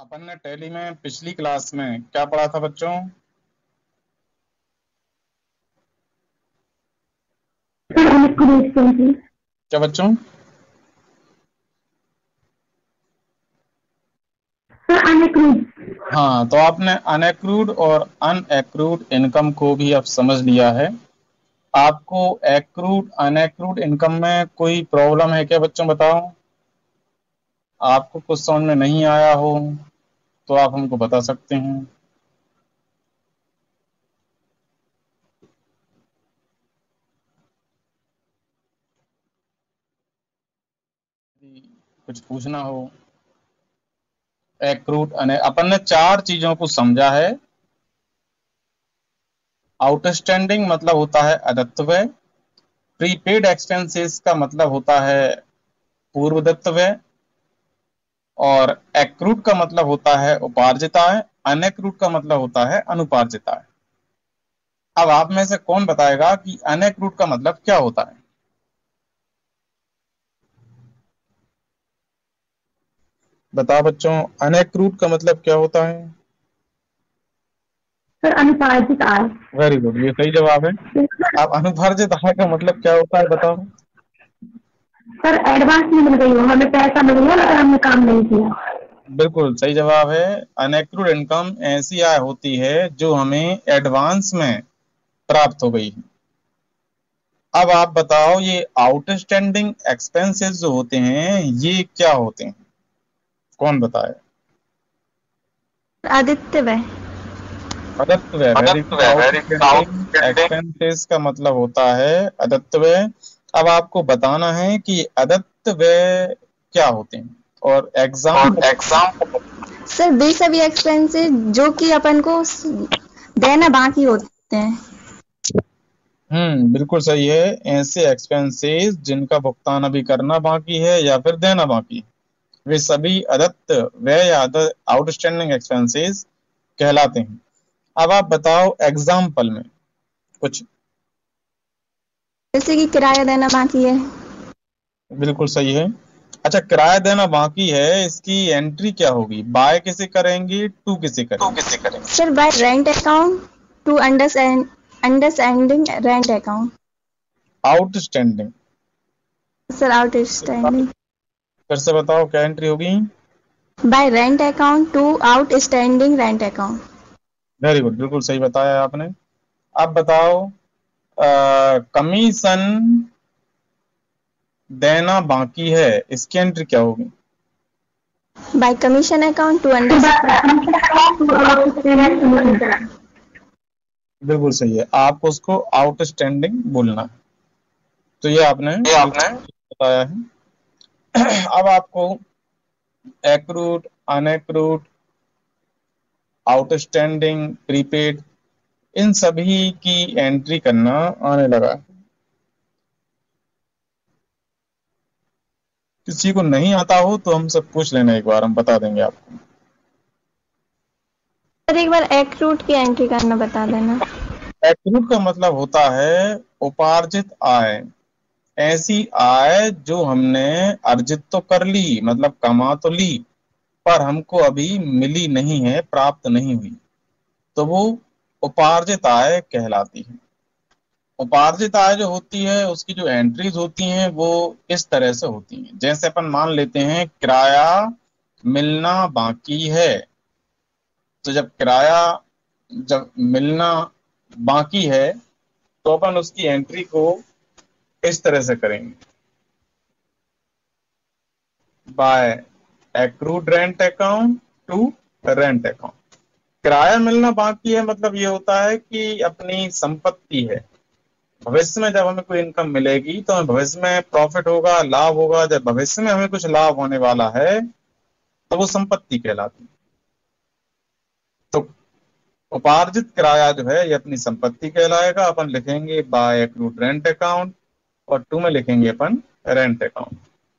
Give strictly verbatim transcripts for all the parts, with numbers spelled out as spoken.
अपन ने टैली में पिछली क्लास में क्या पढ़ा था बच्चों? Sir unaccurate expenses. क्या बच्चों? Sir unaccurate. हाँ, तो आपने अनएक्रूड और अनएक्रूड इनकम को भी अब समझ लिया है। आपको एक्रूड अनएक्रूड इनकम में कोई प्रॉब्लम है क्या बच्चों, बताओ? आपको कुछ समझ में नहीं आया हो तो आप हमको बता सकते हैं। यदि कुछ पूछना हो एक्रूड अने अपन ने चार चीजों को समझा है। आउटस्टैंडिंग मतलब होता है अदत्त व्यय। प्रीपेड एक्सपेंसेस का मतलब होता है पूर्वदत्त व्यय। और एक्रूड का मतलब होता है उपार्जित आय। अनएक्रूड का मतलब होता है अनुपार्जित आय। अब आप में से कौन बताएगा कि अनएक्रूड का मतलब क्या होता है? बताओ बच्चों, अनएक्रूड का मतलब क्या होता है? सर अनुपार्जित आय। वेरी गुड, ये सही जवाब है। अब अनुपार्जित आय का मतलब क्या होता है बताओ? सर एडवांस में मिल गई हो, हमें पैसा मिल गया लेकिन हमने काम नहीं किया। बिल्कुल सही जवाब है। अनएक्रूड इनकम ऐसी आय होती है जो हमें एडवांस में प्राप्त हो गई है। अब आप बताओ, ये आउटस्टैंडिंग एक्सपेंसेस जो होते हैं ये क्या होते हैं? कौन बताए? आदित्य व्यय। अदत्त व्यय। वेरी अदत्त गुड। व्यय very good outstanding outstanding. Expenses का मतलब होता है अदत्त व्यय। अब आपको बताना है कि अदत्त व्यय क्या होते हैं और और एग्जाम्पल। एग्जाम। सर वे सभी एक्सपेंसेस जो कि अपन को देना बाकी होते हैं। हम्म, बिल्कुल सही है। ऐसे एक्सपेंसेस जिनका भुगतान अभी करना बाकी है या फिर देना बाकी है, वे सभी अदत्त व्यय या आउटस्टैंडिंग एक्सपेंसेस कहलाते हैं। अब आप बताओ एग्जाम्पल में कुछ। जैसे कि किराया देना बाकी है। बिल्कुल सही है। अच्छा, किराया देना बाकी है, इसकी एंट्री क्या होगी? बाय किसे करेंगे, टू किसे तो करेंगे? किसे करेंगे? Sir by rent account to understand understanding rent account. Outstanding. Sir outstanding. फिर से बताओ क्या एंट्री होगी? By rent account to outstanding rent account. Very good, बिल्कुल सही बताया आपने। अब बताओ कमीशन देना बाकी है, इसकी एंट्री क्या होगी? By commission account to understanding. बिल्कुल सही है, आप उसको आउटस्टैंडिंग बोलना है। तो ये आपने ये बिल्कुल आपने। बताया है। अब आपको एक्रूड अनएक्रूड आउटस्टैंडिंग प्रीपेड इन सभी की एंट्री करना आने लगा। किसी को नहीं आता हो तो हमसे पूछ लेना, एक बार हम बता देंगे आपको। सर एक बार एक्रूट की एंट्री करना बता देना। एक्रूड का मतलब होता है उपार्जित आय। ऐसी आय जो हमने अर्जित तो कर ली, मतलब कमा तो ली, पर हमको अभी मिली नहीं है, प्राप्त नहीं हुई, तो वो उपार्जित आय कहलाती है। उपार्जित आय जो होती है उसकी जो एंट्रीज होती हैं वो इस तरह से होती हैं। जैसे अपन मान लेते हैं किराया मिलना बाकी है, तो जब किराया जब मिलना बाकी है तो अपन उसकी एंट्री को इस तरह से करेंगे, by accrued rent account to rent account. किराया मिलना बाकी है मतलब ये होता है कि अपनी संपत्ति है, भविष्य में जब हमें कोई इनकम मिलेगी तो हमें भविष्य में प्रॉफिट होगा, लाभ होगा। जब भविष्य में हमें कुछ लाभ होने वाला है तो वो संपत्ति कहलाती है। तो उपार्जित किराया जो है ये अपनी संपत्ति कहलाएगा। अपन लिखेंगे बाय एक्रूड रेंट अकाउंट और टू में लिखेंगे अपन रेंट अकाउंट।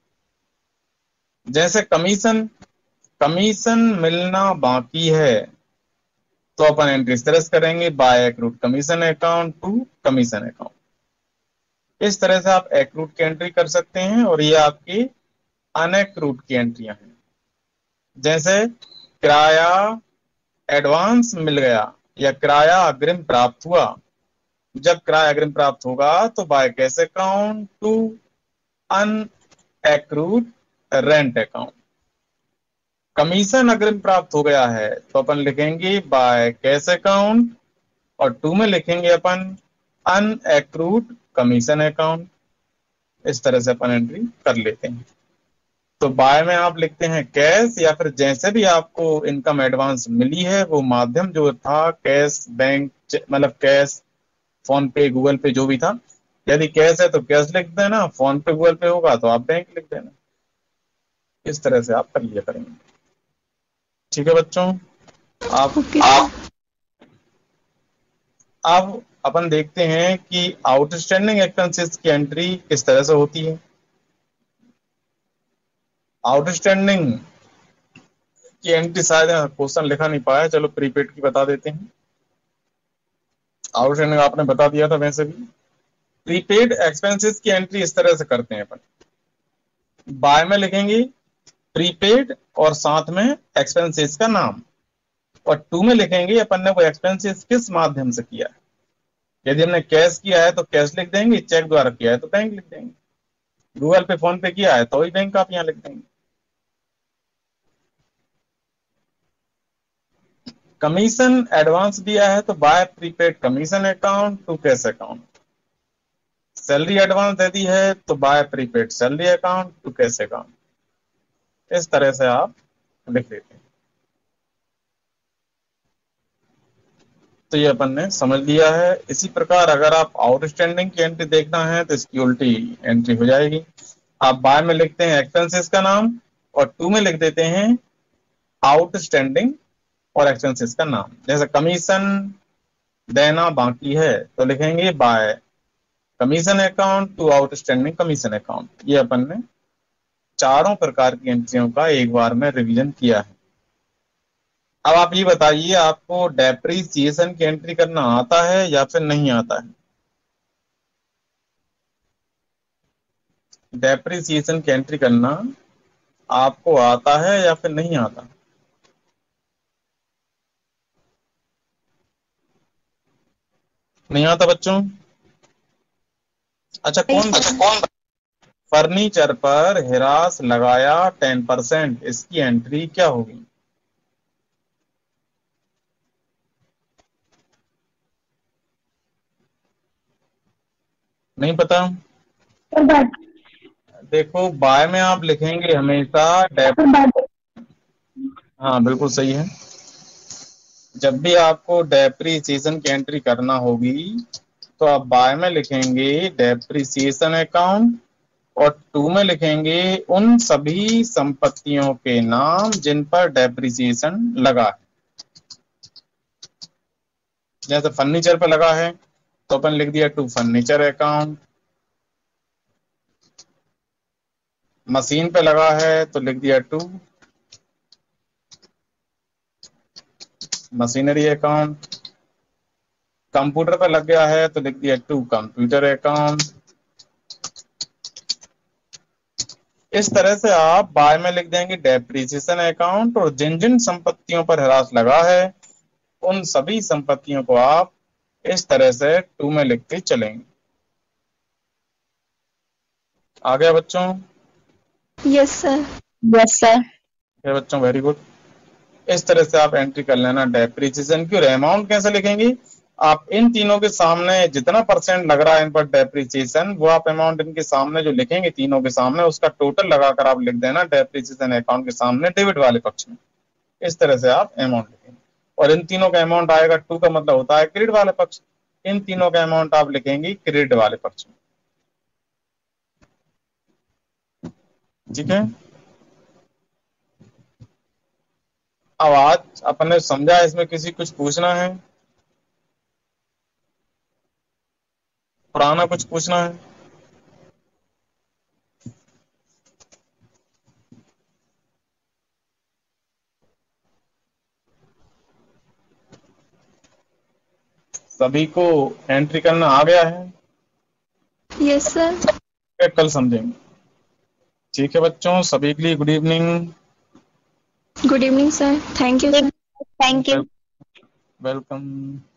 जैसे कमीशन कमीशन मिलना बाकी है तो अपन एंट्री इस तरह से करेंगे, by accrued commission account to commission account. इस तरह से आप एक्रूड की एंट्री कर सकते हैं और ये आपकी अनएक्रूड की एंट्रियां हैं। जैसे किराया एडवांस मिल गया या किराया अग्रिम प्राप्त हुआ। जब किराया अग्रिम प्राप्त होगा तो by cash account to unaccrued rent account. Commission अग्रिम प्राप्त हो गया है तो अपन लिखेंगे बाय कैश अकाउंट और टू में लिखेंगे अपन अनएक्रूड कमीशन अकाउंट। इस तरह से अपन एंट्री कर लेते हैं। तो बाय में आप लिखते हैं कैश या फिर जैसे भी आपको इनकम एडवांस मिली है वो माध्यम जो था कैश, बैंक, मतलब cash, PhonePe, Google Pay, जो भी था। यदि कैश है तो कैश लिख देना, फोन पे, गूगल पे होगा तो आप बैंक लिख देना। इस तरह से आप कर लिया करेंगे। ठीक है बच्चों। आप आप अब अपन देखते हैं कि आउटस्टैंडिंग एक्सपेंसेस की एंट्री किस तरह से होती है। आउटस्टैंडिंग की एंट्री शायद क्वेश्चन लिखा नहीं पाया, चलो प्रीपेड की बता देते हैं। आउटस्टैंडिंग आपने बता दिया था वैसे भी। प्रीपेड एक्सपेंसेस की एंट्री इस तरह से करते हैं अपन। बाय में लिखेंगे प्रीपेड और साथ में एक्सपेंसेस का नाम, और टू में लिखेंगे अपन ने वो एक्सपेंसेस किस माध्यम से किया है। यदि हमने कैश किया है तो कैश लिख देंगे, चेक द्वारा किया है तो बैंक लिख देंगे, गूगल पे, फोन पे किया है तो वही बैंक आप यहां लिख देंगे। कमीशन एडवांस दिया है तो by prepaid commission account to cash account. Salary advance दे दी है तो by prepaid salary account to cash account. इस तरह से आप लिख देते हैं। तो ये अपन ने समझ लिया है। इसी प्रकार अगर आप आउटस्टैंडिंग की एंट्री देखना है तो इसकी उल्टी एंट्री हो जाएगी। आप बाय में लिखते हैं एक्सपेंसेस का नाम और टू में लिख देते हैं आउटस्टैंडिंग और एक्सपेंसेस का नाम। जैसे कमीशन देना बाकी है तो लिखेंगे by commission account to outstanding commission account. ये अपन ने चारों प्रकार की एंट्रियों का एक बार में रिवीजन किया है। अब आप ये बताइए, आपको डेप्रीसिएशन की एंट्री करना आता है या फिर नहीं आता है? डेप्रीसिएशन की एंट्री करना आपको आता है या फिर नहीं आता? नहीं आता बच्चों? अच्छा, कौन कौन फर्नीचर पर हिरास लगाया टेन परसेंट, इसकी एंट्री क्या होगी? नहीं पता? देखो, बाय में आप लिखेंगे हमेशा डेप हाँ बिल्कुल सही है। जब भी आपको डेप्रीसिएशन की एंट्री करना होगी तो आप बाय में लिखेंगे डेप्रीसिएशन अकाउंट और टू में लिखेंगे उन सभी संपत्तियों के नाम जिन पर डेप्रीसिएशन लगा है। जैसे फर्नीचर पर लगा है तो अपन लिख दिया टू फर्नीचर अकाउंट। मशीन पे लगा है तो लिख दिया टू मशीनरी अकाउंट। कंप्यूटर पे लग गया है तो लिख दिया टू कंप्यूटर अकाउंट। इस तरह से आप बाय में लिख देंगे डेप्रीसिएशन अकाउंट और जिन जिन संपत्तियों पर ह्रास लगा है उन सभी संपत्तियों को आप इस तरह से टू में लिखते चलेंगे। आ गया बच्चों? Yes sir. Yes sir. बच्चों वेरी गुड। इस तरह से आप एंट्री कर लेना डेप्रीसिएशन की। और अमाउंट कैसे लिखेंगे? आप इन तीनों के सामने जितना परसेंट लग रहा है इन पर डेप्रीसिएशन, वो आप अमाउंट इनके सामने जो लिखेंगे तीनों के सामने, उसका टोटल लगाकर आप लिख देना डेप्रीसिएशन अकाउंट के सामने डेबिट वाले पक्ष में। इस तरह से आप अमाउंट लिखेंगे और इन तीनों का अमाउंट आएगा, टू का मतलब होता है क्रेडिट वाले पक्ष, इन तीनों का अमाउंट आप लिखेंगे क्रेडिट वाले पक्ष में। ठीक है। अब आज अपन ने समझा, इसमें किसी कुछ पूछना है? पुराना कुछ पूछना है? सभी को एंट्री करना आ गया है? Yes sir. कल समझेंगे। ठीक है बच्चों, सभी के लिए good evening. Good evening sir, thank you sir. Thank you. Welcome.